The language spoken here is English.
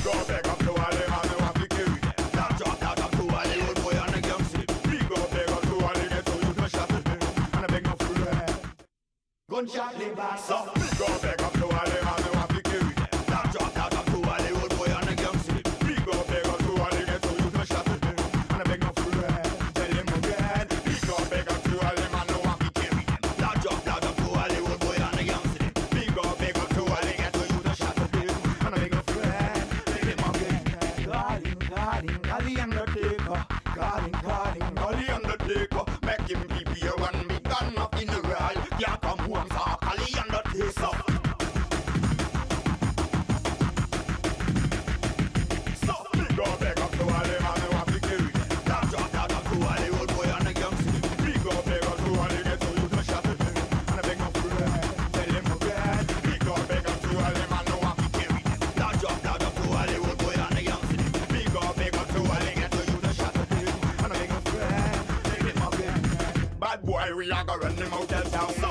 Big up, big up to all the man who have to carry them. That up to all the old boy and the gangster. Big up to all the ghetto youth no shot with them. And I beg no fool gunshot the bass up. Big up to all the man who have to carry them. That up to all the old boy and the gangster. Big up to all the ghetto youth no shot with them. And I beg no fool tell him again. Big up to all the man who have to carry them. That up to all the old boy and the gangster. Big up to all the ghetto youth no shot with them. And I beg no fool tell him again. Calling the undertaker. Calling the undertaker. Make him prepare one big gun up in the world. Yeah, come home, so call the undertaker. Stop. Big up to all the man who have to carry them. That up to all the old boy and the gangster. Big up to all the ghetto youth no shot with them. And I beg no fool tell him again. Big up to all the man who have to carry them. That up to all the old boy and the gangster. Big up to all the ghetto youth no shot with them. And I beg no fool tell him again. Bad boy, we are gonna run them out of town.